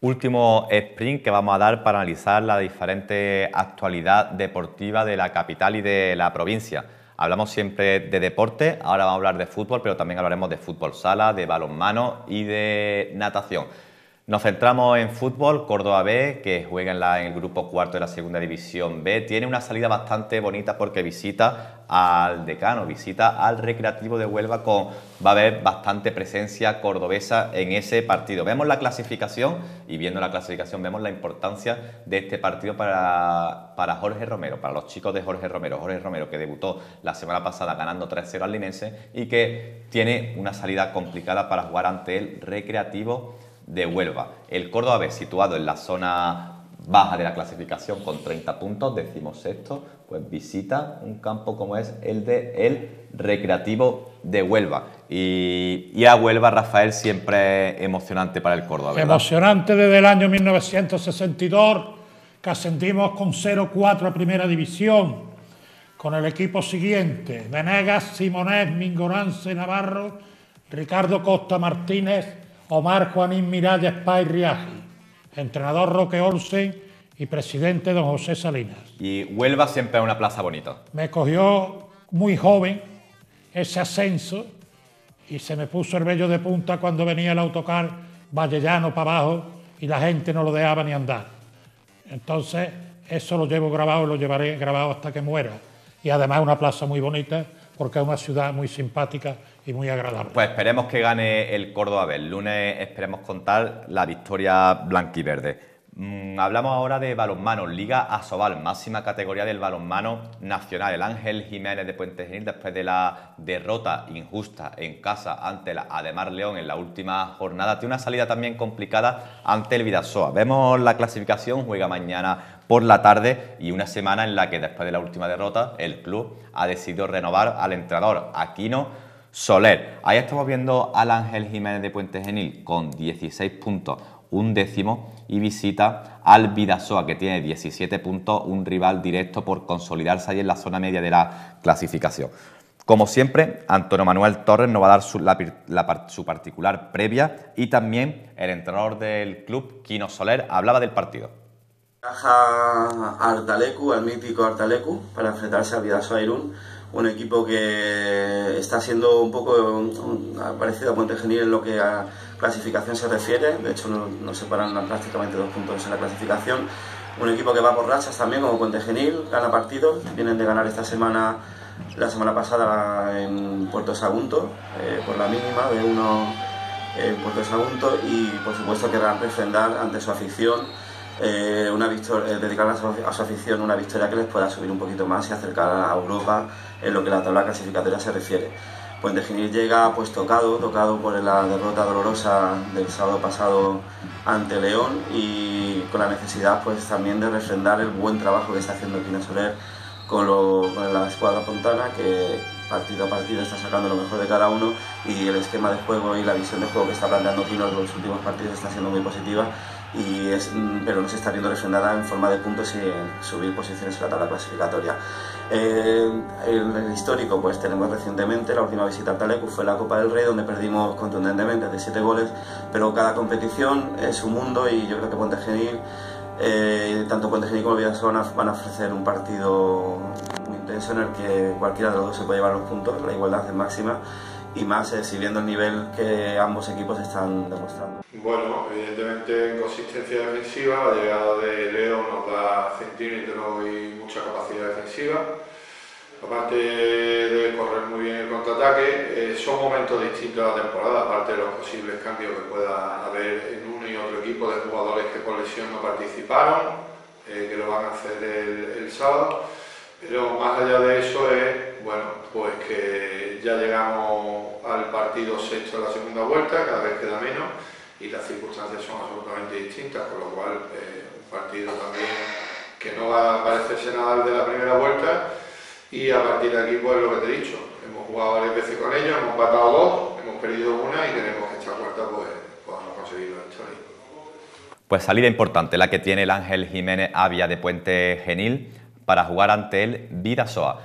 Último sprint que vamos a dar para analizar la diferente actualidad deportiva de la capital y de la provincia. Hablamos siempre de deporte, ahora vamos a hablar de fútbol, pero también hablaremos de fútbol sala, de balonmano y de natación. Nos centramos en fútbol. Córdoba B, que juega en el grupo cuarto de la segunda división B, tiene una salida bastante bonita porque visita al Decano, visita al Recreativo de Huelva, va a haber bastante presencia cordobesa en ese partido. Vemos la clasificación y viendo la clasificación vemos la importancia de este partido para Jorge Romero, para los chicos de Jorge Romero. Jorge Romero, que debutó la semana pasada ganando 3-0 al Linense y que tiene una salida complicada para jugar ante el Recreativo de Huelva. El Córdoba B, situado en la zona baja de la clasificación con 30 puntos, 16º, pues visita un campo como es el de el Recreativo de Huelva. Y a Huelva, Rafael, siempre es emocionante para el Córdoba, ¿verdad? Emocionante desde el año 1962, que ascendimos con 0-4 a Primera División, con el equipo siguiente: Venegas, Simonés, Mingorance, Navarro, Ricardo Costa Martínez, Omar Juanín Miralles Pay Riaji, entrenador Roque Olsen y presidente don José Salinas. Y Huelva siempre es una plaza bonita. Me cogió muy joven ese ascenso y se me puso el vello de punta cuando venía el autocar Vallellano para abajo y la gente no lo dejaba ni andar. Entonces eso lo llevo grabado y lo llevaré grabado hasta que muera. Y además es una plaza muy bonita porque es una ciudad muy simpática y muy agradable. Pues esperemos que gane el Córdoba B. El lunes esperemos contar la victoria blanquiverde. Hablamos ahora de balonmano, Liga Asobal, máxima categoría del balonmano nacional. El Ángel Jiménez de Puente Genil, después de la derrota injusta en casa ante la Ademar León en la última jornada, tiene una salida también complicada ante el Bidasoa. Vemos la clasificación, juega mañana por la tarde y una semana en la que después de la última derrota el club ha decidido renovar al entrenador Aquino Soler. Ahí estamos viendo al Ángel Jiménez de Puente Genil con 16 puntos, un décimo, y visita al Bidasoa, que tiene 17 puntos, un rival directo por consolidarse ahí en la zona media de la clasificación. Como siempre, Antonio Manuel Torres nos va a dar su particular previa y también el entrenador del club, Quino Soler, hablaba del partido. Baja Artalecu, al mítico Artalecu, para enfrentarse al Bidasoa Irún, un equipo que está siendo un poco parecido a Puente Genil en lo que a clasificación se refiere. De hecho nos separan prácticamente 2 puntos en la clasificación. Un equipo que va por rachas también, como Puente Genil, gana partidos. Vienen de ganar esta semana, la semana pasada en Puerto Sagunto, por la mínima de 1 en Puerto Sagunto, y por supuesto querrán refrendar ante su afición dedicar a su afición una victoria que les pueda subir un poquito más y acercar a Europa en lo que la tabla clasificatoria se refiere. Puente Genil llega pues tocado por la derrota dolorosa del sábado pasado ante León, y con la necesidad pues también de refrendar el buen trabajo que está haciendo Quino Soler con la escuadra pontana, que partido a partido está sacando lo mejor de cada uno, y el esquema de juego y la visión de juego que está planteando Quino en los últimos partidos está siendo muy positiva, pero no se está viendo refrendada en forma de puntos y en subir posiciones en la tabla clasificatoria. El histórico, pues tenemos recientemente la última visita a Artalecu, fue la Copa del Rey, donde perdimos contundentemente de 7 goles, pero cada competición es un mundo, y yo creo que Puente Genil, tanto Puente Genil como Bidasoa van a ofrecer un partido muy intenso en el que cualquiera de los dos se puede llevar los puntos. La igualdad es máxima, y más si viendo el nivel que ambos equipos están demostrando. Bueno, evidentemente en consistencia defensiva, la llegada de Leo nos da centímetros y mucha capacidad defensiva. Aparte de correr muy bien el contraataque, son momentos distintos a la temporada, aparte de los posibles cambios que pueda haber en uno y otro equipo de jugadores que por lesión no participaron, que lo van a hacer el sábado. Pero más allá de eso es, bueno, pues que ya llegamos al partido sexto de la segunda vuelta, cada vez queda menos y las circunstancias son absolutamente distintas, con lo cual un partido también que no va a parecerse nada al de la primera vuelta, y a partir de aquí pues lo que te he dicho, hemos jugado varias veces con ellos, hemos empatado 2, hemos perdido una y queremos que esta cuarta pues podamos conseguir la victoria. Pues salida importante la que tiene el Ángel Jiménez Avia de Puente Genil para jugar ante el Bidasoa.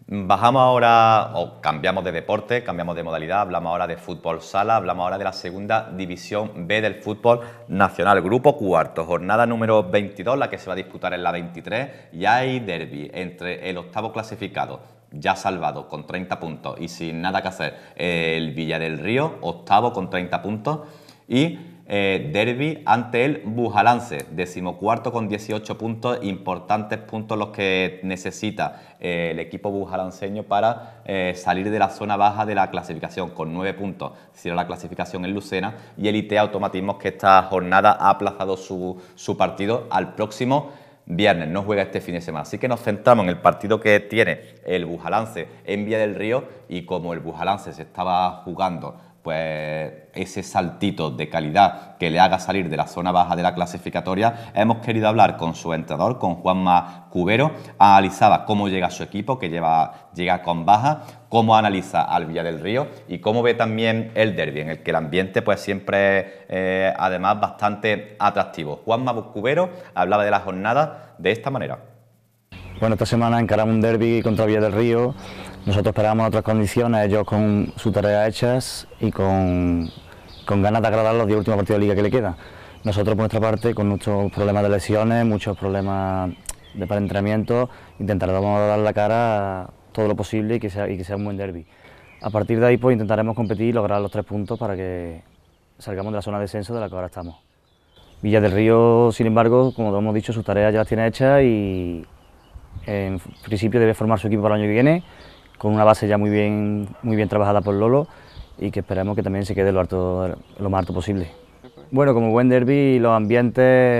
Bajamos ahora, o cambiamos de deporte, cambiamos de modalidad, hablamos ahora de fútbol sala, hablamos ahora de la segunda división B del fútbol nacional, grupo cuarto, jornada número 22, la que se va a disputar en la 23, y hay derbi entre el octavo clasificado, ya salvado con 30 puntos y sin nada que hacer, el Villa del Río, octavo con 30 puntos, y derbi ante el Bujalance, decimocuarto con 18 puntos, importantes puntos los que necesita el equipo bujalanceño para salir de la zona baja de la clasificación, con 9 puntos cierra la clasificación en Lucena, y el IT Automatismos, que esta jornada ha aplazado su partido al próximo viernes, no juega este fin de semana. Así que nos centramos en el partido que tiene el Bujalance en Villa del Río, y como el Bujalance se estaba jugando pues ese saltito de calidad que le haga salir de la zona baja de la clasificatoria, hemos querido hablar con su entrenador, con Juanma Cubero. Analizaba cómo llega su equipo, que llega con baja, cómo analiza al Villa del Río y cómo ve también el derbi, en el que el ambiente pues siempre es además bastante atractivo. Juanma Cubero hablaba de la jornada de esta manera. Bueno, esta semana encaramos un derbi contra Villa del Río. Nosotros esperábamos otras condiciones, ellos con sus tareas hechas y con ganas de agradar los 10 últimos partidos de liga que le quedan. Nosotros, por nuestra parte, con muchos problemas de lesiones, muchos problemas de entrenamiento, intentaremos dar la cara todo lo posible y que sea un buen derbi. A partir de ahí, pues intentaremos competir y lograr los 3 puntos para que salgamos de la zona de descenso de la que ahora estamos. Villa del Río, sin embargo, como hemos dicho, sus tareas ya las tiene hechas y en principio debe formar su equipo para el año que viene, con una base ya muy bien trabajada por Lolo, y que esperemos que también se quede lo más alto posible. Bueno, como buen derbi, los ambientes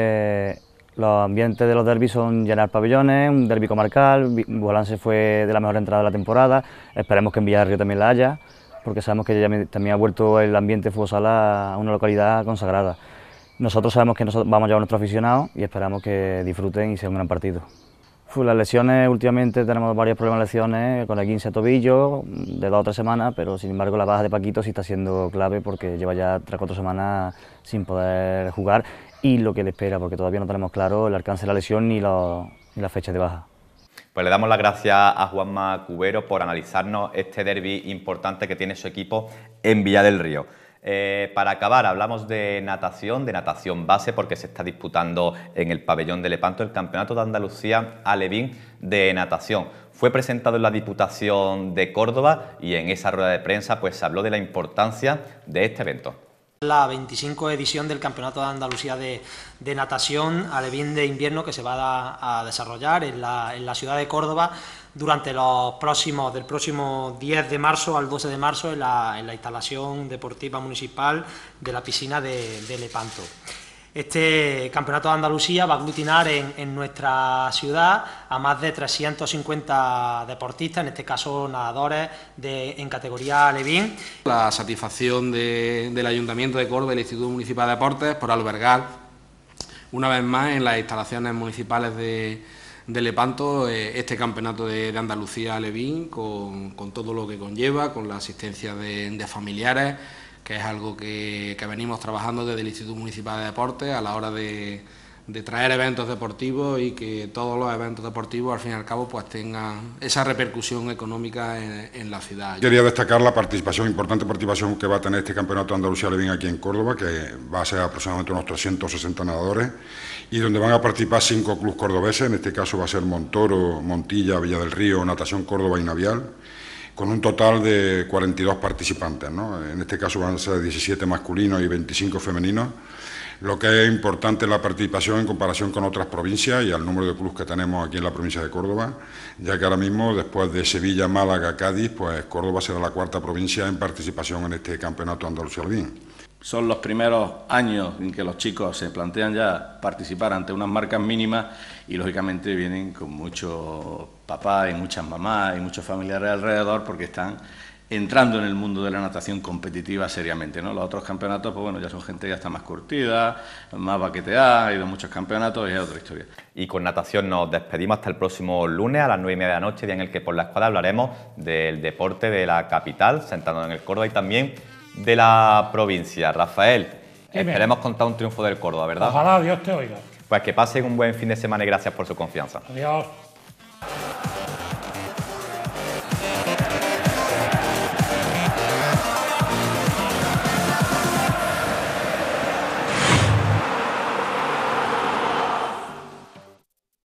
de los derbis son llenar pabellones, un derbi comarcal. Bujalance fue de la mejor entrada de la temporada, esperemos que en Villa del Río también la haya, porque sabemos que ya también ha vuelto el ambiente fútbol sala a una localidad consagrada. Nosotros sabemos que vamos a llevar a nuestros aficionados y esperamos que disfruten y sea un gran partido. Las lesiones, últimamente tenemos varios problemas de lesiones, con el 15 de tobillo, de 2 o 3 semanas, pero sin embargo la baja de Paquito sí está siendo clave, porque lleva ya 3 o 4 semanas sin poder jugar, y lo que le espera, porque todavía no tenemos claro el alcance de la lesión ni la fecha de baja. Pues le damos las gracias a Juanma Cubero por analizarnos este derbi importante que tiene su equipo en Villa del Río. Para acabar, hablamos de natación base, porque se está disputando en el pabellón de Lepanto el Campeonato de Andalucía Alevín de natación. Fue presentado en la Diputación de Córdoba y en esa rueda de prensa pues se habló de la importancia de este evento. La 25 edición del Campeonato de Andalucía de natación alevín de invierno, que se va a desarrollar en la ciudad de Córdoba durante del próximo 10 de marzo al 12 de marzo en la instalación deportiva municipal de la piscina de Lepanto. Este Campeonato de Andalucía va a aglutinar en nuestra ciudad a más de 350 deportistas, en este caso nadadores en categoría alevín. La satisfacción del Ayuntamiento de Córdoba y el Instituto Municipal de Deportes por albergar una vez más en las instalaciones municipales de Lepanto este Campeonato de Andalucía Alevín, con todo lo que conlleva, con la asistencia de familiares, que es algo que venimos trabajando desde el Instituto Municipal de Deportes a la hora de traer eventos deportivos, y que todos los eventos deportivos al fin y al cabo pues tengan esa repercusión económica en la ciudad. Quería destacar la importante participación que va a tener este Campeonato de Andalucía Alevín aquí en Córdoba, que va a ser aproximadamente unos 360 nadadores, y donde van a participar 5 clubes cordobeses, en este caso va a ser Montoro, Montilla, Villa del Río, Natación Córdoba y Navial, con un total de 42 participantes, ¿no? En este caso van a ser 17 masculinos y 25 femeninos. Lo que es importante es la participación en comparación con otras provincias y al número de clubes que tenemos aquí en la provincia de Córdoba, ya que ahora mismo, después de Sevilla, Málaga, Cádiz, pues Córdoba será la 4ª provincia en participación en este Campeonato Andalucía Alevín. Son los primeros años en que los chicos se plantean ya participar ante unas marcas mínimas, y lógicamente vienen con muchos papás y muchas mamás y muchos familiares alrededor, porque están entrando en el mundo de la natación competitiva seriamente, ¿no? Los otros campeonatos, pues bueno, ya son gente que ya está más curtida, más baqueteada, ha ido a muchos campeonatos y es otra historia. Y con natación nos despedimos hasta el próximo lunes a las 9:30 de la noche, día en el que por la escuadra hablaremos del deporte de la capital, sentándonos en el Córdoba, y también de la provincia. Rafael, esperemos contar un triunfo del Córdoba, ¿verdad? Ojalá, Dios te oiga. Pues que pasen un buen fin de semana y gracias por su confianza. Adiós.